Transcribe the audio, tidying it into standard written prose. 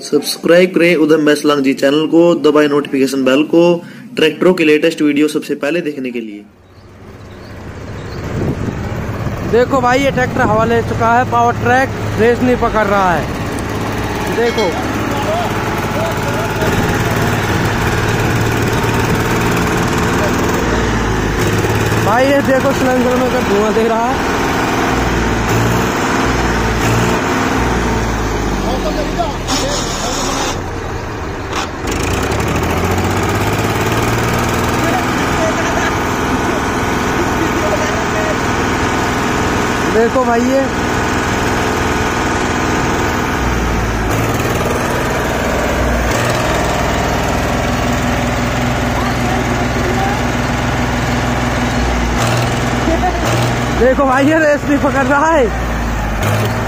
Subscribe करें उधम बैसलांग जी channel को, दबाएं नोटिफिकेशन बेल को ट्रैक्टरों के लेटेस्ट वीडियो सबसे पहले देखने के लिए। देखो भाई ये ट्रैक्टर हवा ले चुका है, पावर ट्रैक रेस नहीं पकड़ रहा है। देखो भाई ये देखो सिलेंडर में का धुआं दे रहा है। देखो भाई ये देखो भाई ये रेस नहीं पकड़ रहा है।